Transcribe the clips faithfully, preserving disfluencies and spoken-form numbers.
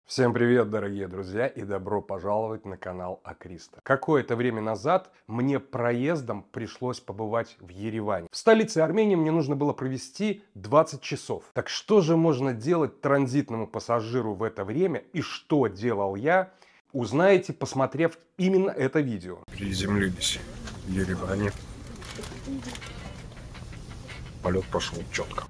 Всем привет, дорогие друзья, и добро пожаловать на канал Акриста. Какое-то время назад мне проездом пришлось побывать в Ереване. В столице Армении мне нужно было провести двадцать часов. Так что же можно делать транзитному пассажиру в это время и что делал я, узнаете, посмотрев именно это видео. Приземлились в Ереване. Полет пошел четко.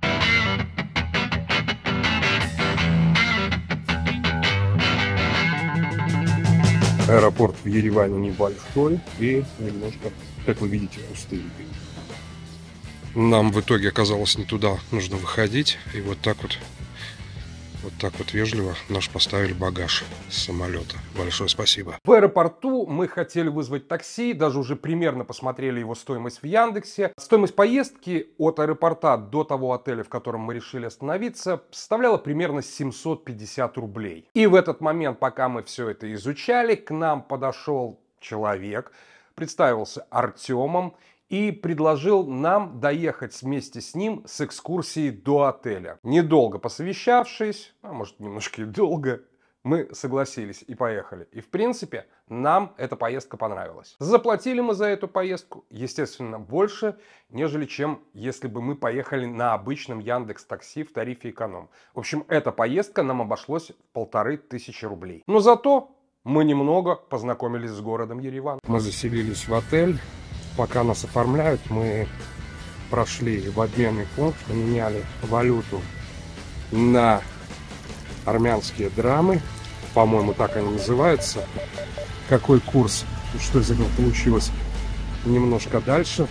Аэропорт в Ереване небольшой и немножко, как вы видите, пустый. Нам в итоге оказалось не туда, нужно выходить. И вот так вот, вот так вот вежливо наш поставили багаж с самолета. Большое спасибо. В аэропорту мы хотели вызвать такси, даже уже примерно посмотрели его стоимость в Яндексе. Стоимость поездки от аэропорта до того отеля, в котором мы решили остановиться, составляла примерно семьсот пятьдесят рублей. И в этот момент, пока мы все это изучали, к нам подошел человек, представился Артемом и предложил нам доехать вместе с ним с экскурсией до отеля. Недолго посовещавшись, а может немножко и долго, мы согласились и поехали. И в принципе нам эта поездка понравилась. Заплатили мы за эту поездку, естественно, больше, нежели чем если бы мы поехали на обычном Яндекс.Такси в тарифе эконом. В общем, эта поездка нам обошлась в полторы тысячи рублей. Но зато мы немного познакомились с городом Ереван. Мы заселились в отель. Пока нас оформляют, мы прошли в обменный пункт, поменяли валюту на армянские драмы, по-моему, так они называются. Какой курс, что из этого получилось, немножко дальше.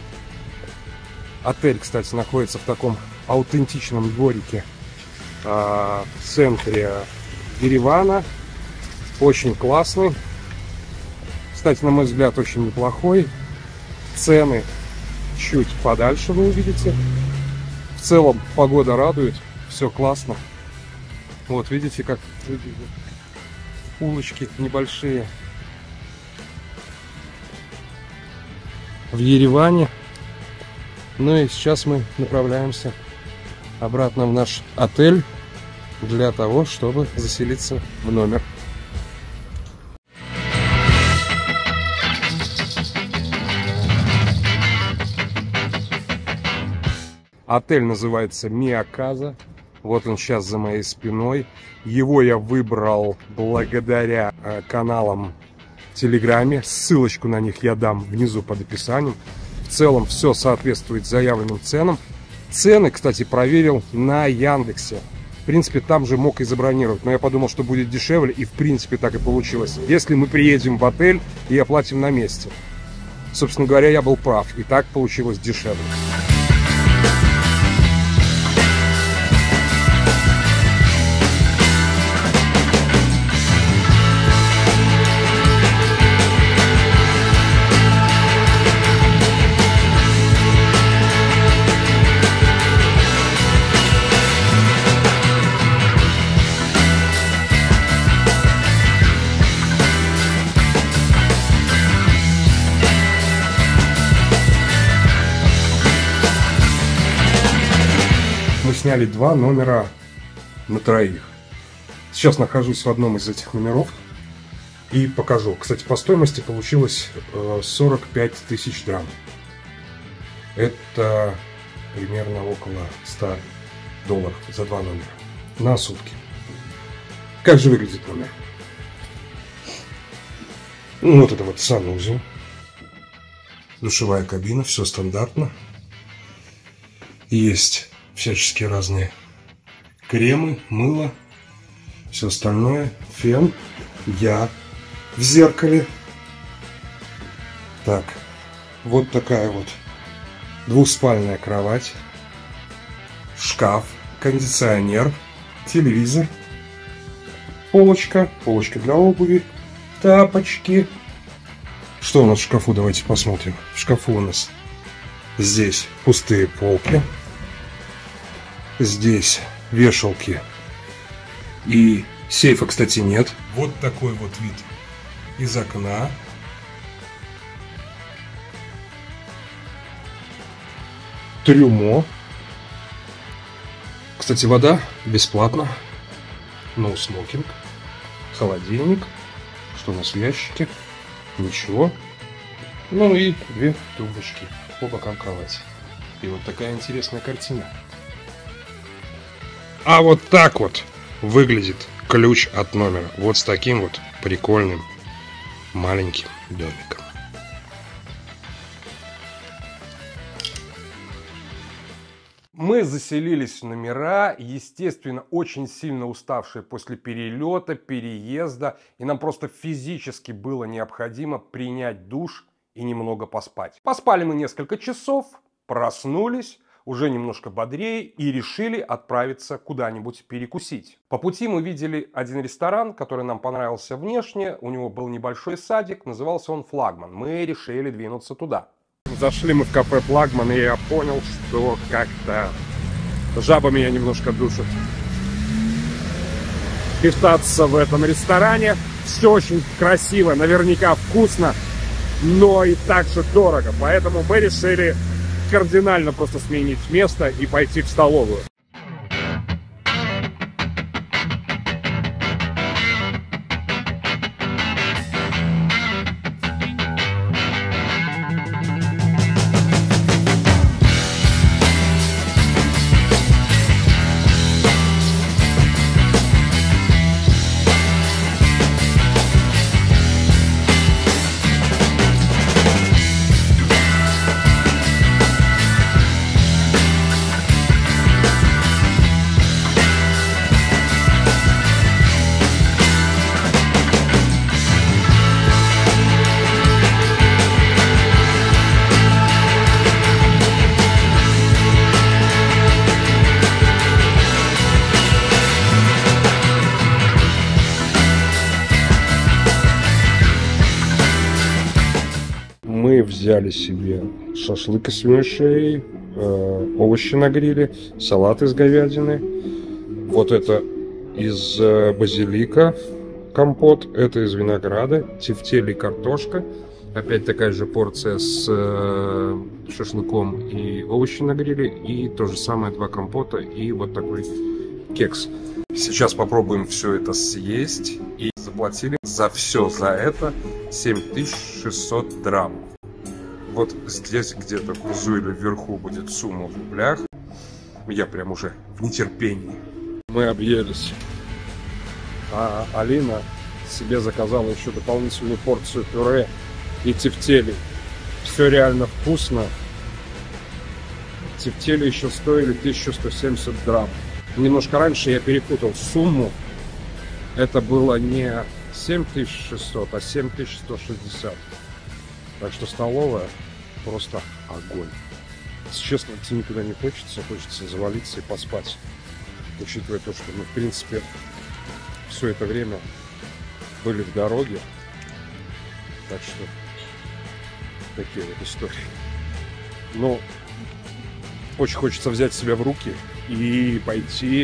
Отель, кстати, находится в таком аутентичном дворике в центре Еревана. Очень классный. Кстати, на мой взгляд, очень неплохой. Цены чуть подальше вы увидите. В целом погода радует, все классно. Вот видите, как выглядят улочки небольшие в Ереване. Ну и сейчас мы направляемся обратно в наш отель для того, чтобы заселиться в номер. Отель называется Миаказа. Вот он сейчас за моей спиной. Его я выбрал благодаря э, каналам в Телеграме. Ссылочку на них я дам внизу под описанием. В целом все соответствует заявленным ценам. Цены, кстати, проверил на Яндексе. В принципе, там же мог и забронировать. Но я подумал, что будет дешевле. И в принципе так и получилось. Если мы приедем в отель и оплатим на месте. Собственно говоря, я был прав. И так получилось дешевле. Сняли два номера на троих. Сейчас нахожусь в одном из этих номеров и покажу. Кстати, по стоимости получилось сорок пять тысяч драм. Это примерно около ста долларов за два номера на сутки. Как же выглядит номер? Ну, вот это вот санузел, душевая кабина, все стандартно. Есть всяческие разные кремы, мыло, все остальное, фен, я в зеркале. Так, вот такая вот двуспальная кровать, шкаф, кондиционер, телевизор, полочка, полочка для обуви, тапочки. Что у нас в шкафу? Давайте посмотрим. В шкафу у нас здесь пустые полки. Здесь вешалки. И сейфа, кстати, нет. Вот такой вот вид из окна. Трюмо. Кстати, вода бесплатно. No smoking. холодильник. Что у нас в ящике? Ничего. Ну и две тумбочки по бокам кровати. И вот такая интересная картина. А вот так вот выглядит ключ от номера. Вот с таким вот прикольным маленьким домиком. Мы заселились в номера, естественно, очень сильно уставшие после перелета, переезда, и нам просто физически было необходимо принять душ и немного поспать. Поспали мы несколько часов, проснулись, уже немножко бодрее, и решили отправиться куда-нибудь перекусить. По пути мы видели один ресторан, который нам понравился внешне, у него был небольшой садик, назывался он «Флагман». Мы решили двинуться туда. Зашли мы в кафе «Флагман», и я понял, что как-то жаба меня немножко душит. Питаться в этом ресторане. Все очень красиво, наверняка вкусно, но и так же дорого. Поэтому мы решили кардинально просто сменить место и пойти в столовую. Мы взяли себе шашлык из свиной шеи, э, овощи на гриле, салат из говядины. Вот это из э, базилика компот, это из винограда, тефтели, картошка. Опять такая же порция с э, шашлыком и овощи на гриле. И то же самое, два компота и вот такой кекс. Сейчас попробуем все это съесть. И заплатили за все за это семь тысяч шестьсот драм. Вот здесь где-то внизу или вверху будет сумма в рублях. Я прям уже в нетерпении. Мы объелись. А Алина себе заказала еще дополнительную порцию пюре и тефтели. Все реально вкусно. Тефтели еще стоили тысячу сто семьдесят драм. Немножко раньше я перепутал сумму. Это было не семь тысяч шестьсот, а семь тысяч сто шестьдесят. Так что столовая просто огонь. Если честно, идти никуда не хочется, хочется завалиться и поспать. Учитывая то, что мы, в принципе, все это время были в дороге. Так что такие вот истории. Но очень хочется взять себя в руки и пойти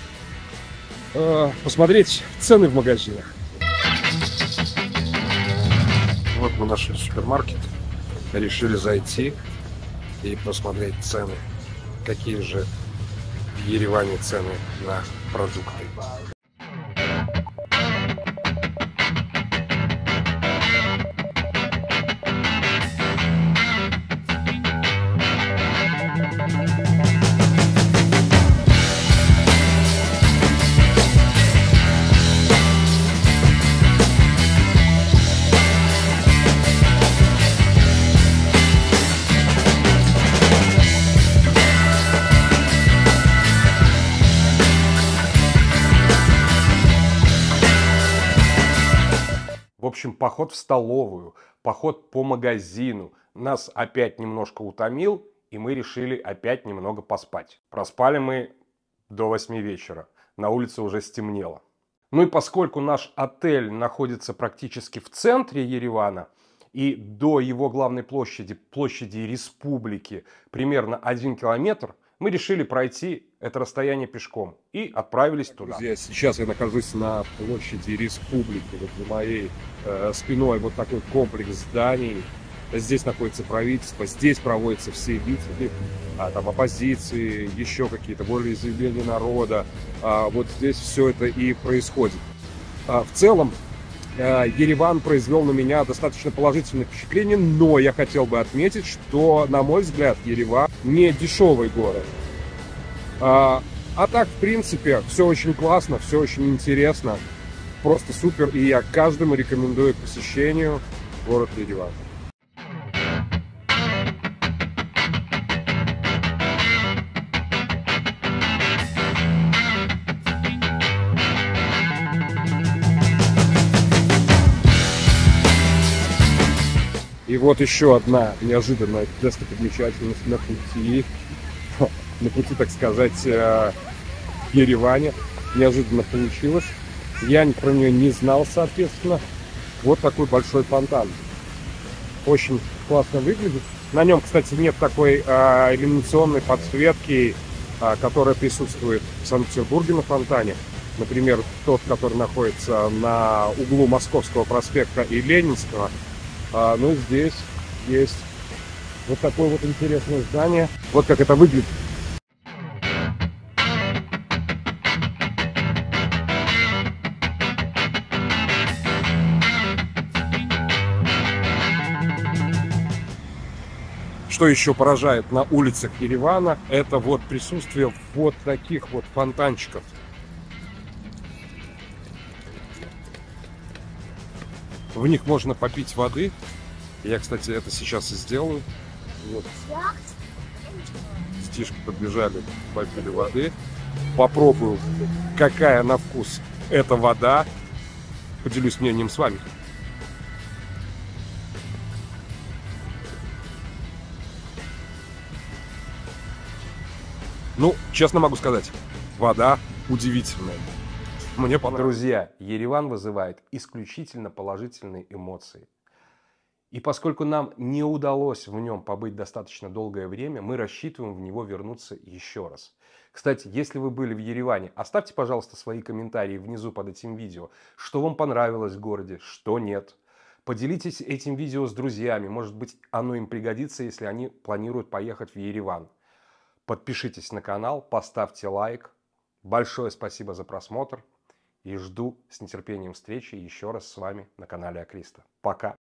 э, посмотреть цены в магазинах. Вот мы нашли супермаркет, решили зайти и посмотреть цены. Какие же в Ереване цены на продукты. В общем, поход в столовую, поход по магазину нас опять немножко утомил, и мы решили опять немного поспать. Проспали мы до восьми вечера, на улице уже стемнело. Ну и поскольку наш отель находится практически в центре Еревана, и до его главной площади, площади Республики, примерно один километр, мы решили пройти это расстояние пешком и отправились туда. Друзья, сейчас я нахожусь на площади Республики. Вот за моей э, спиной вот такой комплекс зданий. Здесь находится правительство, здесь проводятся все митинги, а, там оппозиции, еще какие-то волеизъявления народа. А, вот здесь все это и происходит. В целом, Ереван произвел на меня достаточно положительное впечатление, но я хотел бы отметить, что, на мой взгляд, Ереван не дешевый город. А, а так, в принципе, все очень классно, все очень интересно, просто супер, и я каждому рекомендую к посещению город Ереван. И вот еще одна неожиданная достопримечательность на пути, на пути, так сказать, в Ереване. Неожиданно получилось. Я про нее не знал, соответственно. Вот такой большой фонтан. Очень классно выглядит. На нем, кстати, нет такой а, иллюминационной подсветки, а, которая присутствует в Санкт-Петербурге на фонтане. Например, тот, который находится на углу Московского проспекта и Ленинского. А, ну, здесь есть вот такое вот интересное здание. Вот как это выглядит. Что еще поражает на улицах Еревана, это вот присутствие вот таких вот фонтанчиков. В них можно попить воды. Я, кстати, это сейчас и сделаю. Вот. Детишки подбежали, попили воды. Попробую, какая на вкус эта вода. Поделюсь мнением с вами. Ну, честно могу сказать, вода удивительная. Мне понравилось. Друзья, Ереван вызывает исключительно положительные эмоции. И поскольку нам не удалось в нем побыть достаточно долгое время, мы рассчитываем в него вернуться еще раз. Кстати, если вы были в Ереване, оставьте, пожалуйста, свои комментарии внизу под этим видео. Что вам понравилось в городе, что нет. Поделитесь этим видео с друзьями. Может быть, оно им пригодится, если они планируют поехать в Ереван. Подпишитесь на канал, поставьте лайк. Большое спасибо за просмотр. И жду с нетерпением встречи еще раз с вами на канале Акриста. Пока!